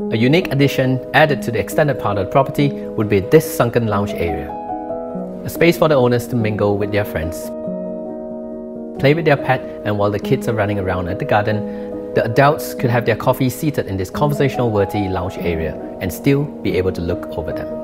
A unique addition added to the extended part of the property would be this sunken lounge area. A space for the owners to mingle with their friends, play with their pet, and while the kids are running around at the garden, the adults could have their coffee seated in this conversational worthy lounge area and still be able to look over them.